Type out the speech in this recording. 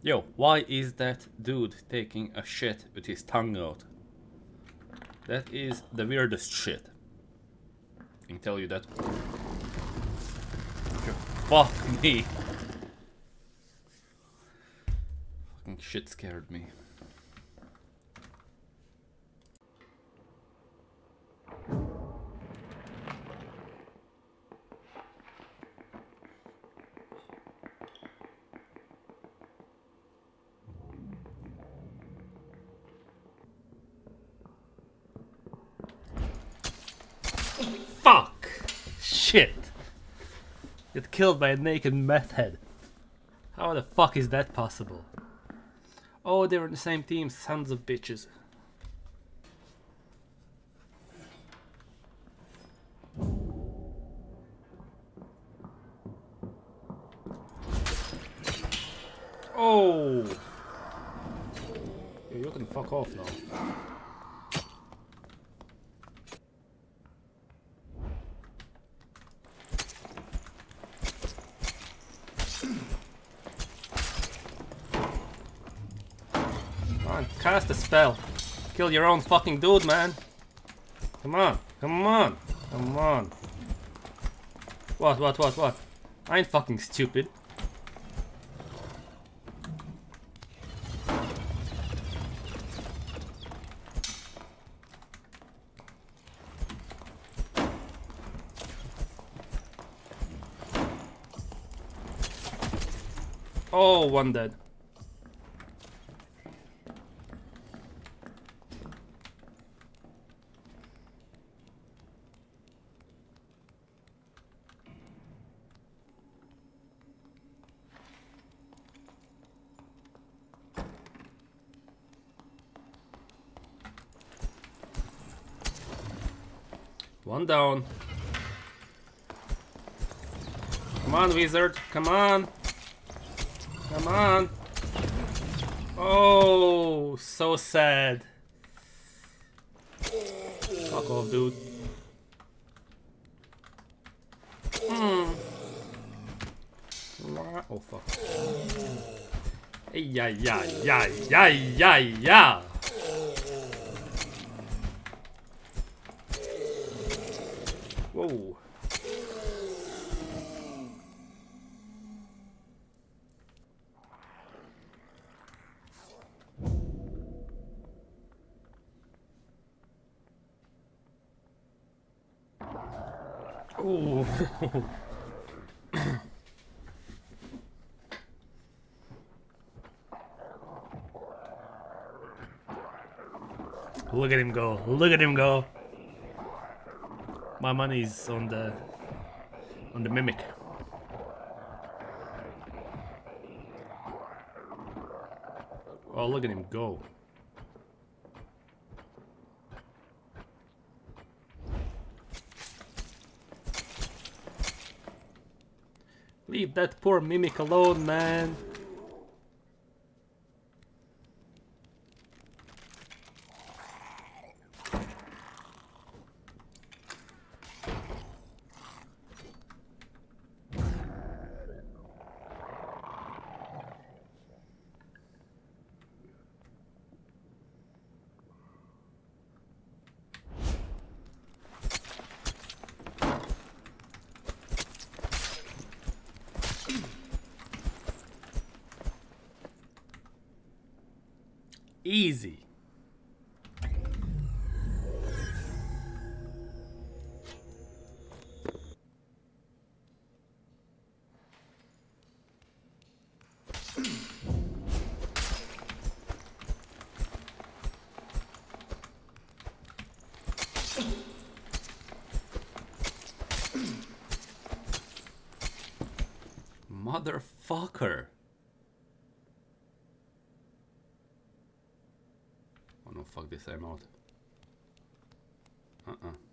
Yo, why is that dude taking a shit with his tongue out? That is the weirdest shit. I can tell you that. Fuck me. Fucking shit scared me. Fuck! Shit! Get killed by a naked meth head. How the fuck is that possible? Oh, they were in the same team, sons of bitches. Oh! Yeah, you can fuck off now. Come on, cast a spell. Kill your own fucking dude, man. Come on, come on, come on. What? I ain't fucking stupid. Oh, one dead. One down. Come on, wizard. Come on. Come on. Oh, so sad. Fuck off, dude. Oh, fuck. Hey, yeah. Whoa. Oh. Look at him go. Look at him go. My money's on the mimic. Oh, look at him go. Leave that poor mimic alone, man. Easy. Motherfucker. Oh no, fuck this, I'm out.